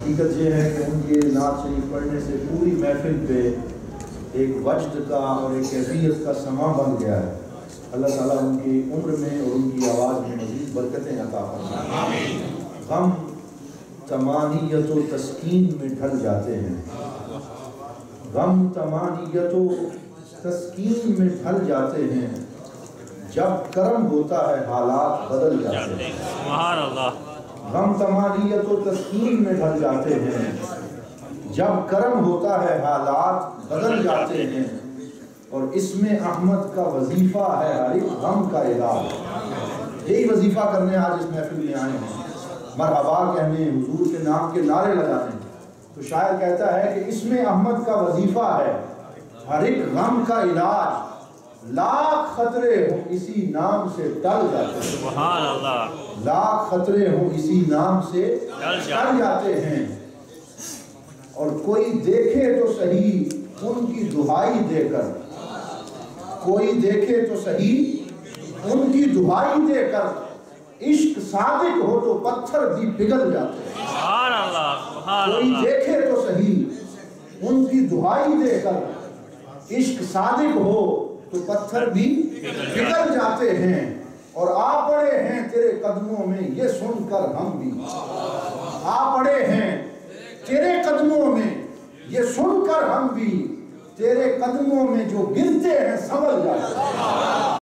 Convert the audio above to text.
حقیقت یہ ہے کہ ان کے نعت شریف پڑھنے سے پوری محفل پہ ایک وجد کا اور ایک کیفیت کا سما بن گیا ہے۔ اللہ تعالیٰ ان کی عمر میں اور ان کی آواز میں مزید برکتیں عطا فرمائے۔ غم طمانیت و تسکین میں ڈھل جاتے ہیں، غم طمانیت و تسکین میں ڈھل جاتے ہیں، جب کرم ہوتا ہے حالات بدل جاتے ہیں۔ سبحان اللہ۔ غم طمانیت و تسکین میں ڈھل جاتے ہیں، جب کرم ہوتا ہے حالات بدل جاتے ہیں، اور اس میں احمد کا وظیفہ ہے ہر ایک غم کا علاج۔ یہی وظیفہ کرنے آج اس محفل میں آئے ہیں، مرحبا کہنے، حضور کے نام کے نعرے لگانے۔ تو شاعر کہتا ہے کہ اس میں احمد کا وظیفہ ہے ہر ایک غم کا علاج، لاکھ خطرے ہوں اسی نام سے ٹل جاتے ہیں۔ سبحان اللہ۔ لاکھ خطرے ہوں اسی نام سے ٹل جاتے ہیں، اور کوئی دیکھے تو صحیح ان کی دہائی دے کر، کوئی دیکھے تو صحیح ان کی دہائی دے کر، عشق صادق ہو تو پتھر بھی پگھل جاتے ہیں۔ سبحان اللہ، سبحان اللہ۔ کوئی دیکھے تو صحیح ان کی دہائی دے کر، عشق صادق ہو تو پتھر بھی پگھل جاتے ہیں، اور آ پڑے ہیں تیرے قدموں میں یہ سن کر ہم بھی، آ پڑے ہیں تیرے قدموں میں یہ سن کر ہم بھی، تیرے قدموں میں جو گرتے ہیں سنبھل جاتے ہیں۔